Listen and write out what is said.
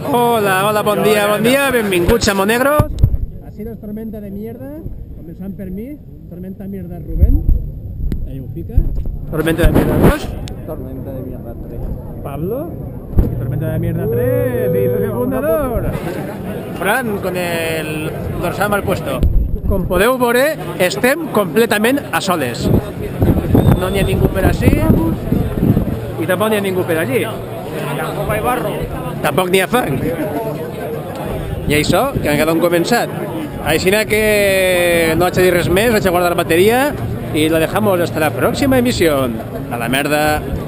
Hola, hola, bon dia, benvinguts a Monegros. Así nos tormenta de mierda, començant per mi, tormenta de mierda Rubén, ahí ho fica. Tormenta de mierda 2. Tormenta de mierda 3. Pablo. Tormenta de mierda 3 y socio fundador. Fran, con el dorsal mal puesto. Com podeu veure, estem completament a soles. No n'hi ha ningú per ací i tampoc n'hi ha ningú per allí. Tampoc hi barro. Tampoc n'hi ha fang. I això, que encara no hem començat. Així que no haig de dir res més, haig de guardar la bateria y la dejamos hasta la próxima emisión. A la merda.